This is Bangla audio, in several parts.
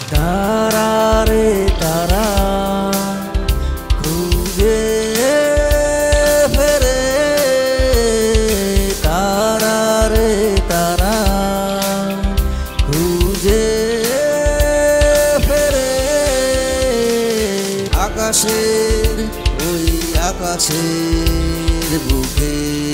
তারা রে তারা খুঁজে ফেরে, তারা রে তারা খুঁজে ফেরে। আকাশের ওই আকাশের বুকে,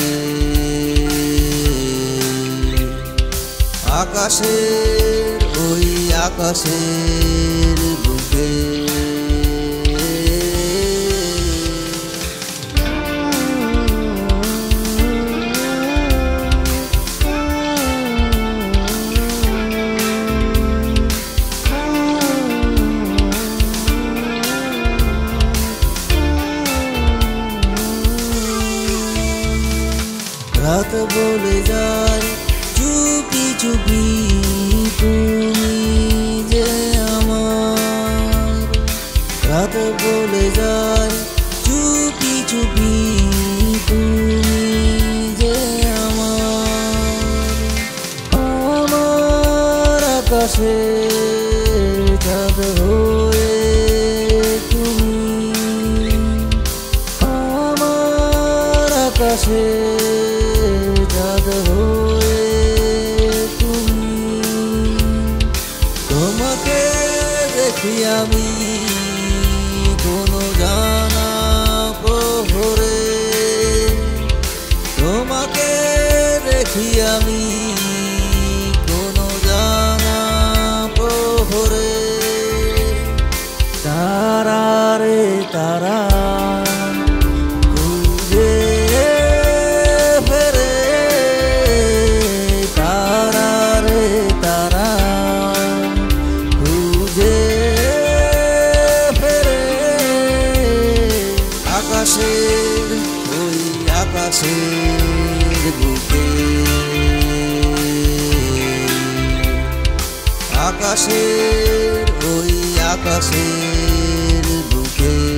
আকাশের ওই আকাশের বুকে। রাত বলে যায় চুপি চুপি তুমি যে আমার, রাত বলে যায় চুপি চুপি তুমি যে আমার। আমার আকাশে চাঁদ হয়ে তুমি, আমার আকাশে চাঁদ হয়ে তুমি। তোমাকে দেখি আমি কোনো জানা প্রহরে, তোমাকে দেখি আমি কোনো জানা প্রহরে। তারা রে তারা খুঁজে ফেরে, তারা রে তারা খুঁজে ফেরে। আকাশের ওই আকাশের বুকে, আকাশের ওই আকাশের বুকে।